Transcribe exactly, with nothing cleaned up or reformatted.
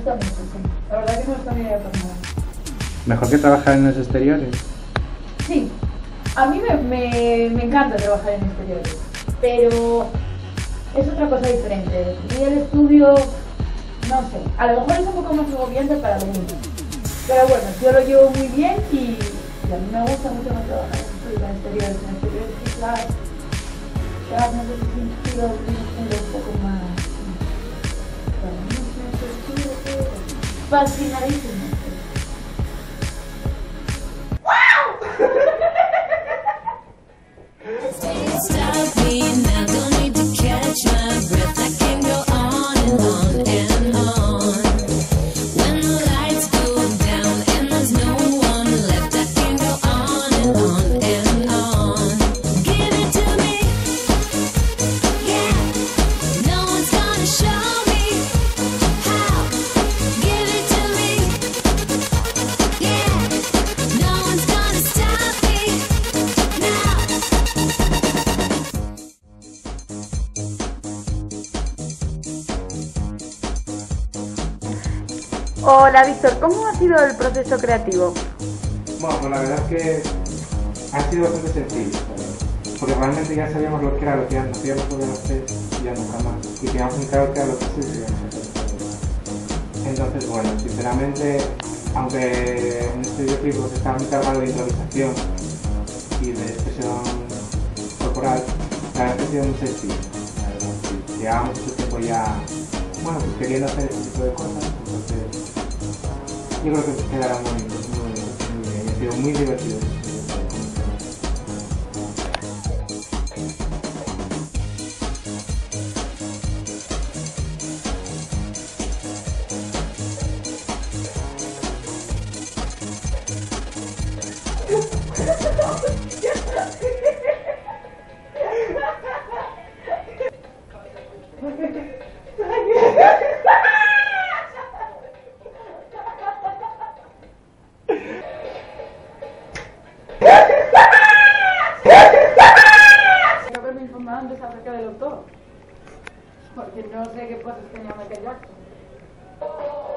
gusta mucho, sí. La verdad que no está ni idea por nada. ¿Mejor que trabajar en los exteriores? Sí, a mí me, me, me encanta trabajar en exteriores, pero es otra cosa diferente. Y el estudio, no sé, a lo mejor es un poco más agobiante para algunos. Pero bueno, yo lo llevo muy bien y, y a mí me gusta mucho más trabajar en exteriores. En exteriores quizás, quizás no sé si sentido un poco más... Fascinadísimo. Stop me now, don't need to catch my breath. I can go on and on and on. When the lights go down and there's no one left, I can go on and on and on. Give it to me, yeah. No one's gonna show me how. Give it to me, yeah. No one's gonna stop me now. Hola Víctor, ¿cómo ha sido el proceso creativo? Bueno, pues la verdad es que ha sido bastante sencillo, porque realmente ya sabíamos lo que era lo que ya no podíamos poder hacer y ya nunca más, y teníamos muy claro que era lo que sí se íbamos a hacer. Entonces, bueno, sinceramente, aunque en este videoclip se estaba muy cargado de improvisación y de expresión corporal, la verdad es que ha sido muy sencillo. La verdad, sí. Llevábamos mucho tiempo ya, bueno, pues queriendo hacer este tipo de cosas, entonces yo creo que quedará muy, muy, muy bien, ha sido muy divertido. Haberme informado antes acerca del autor, porque no sé qué cosas tenía Michael Jackson.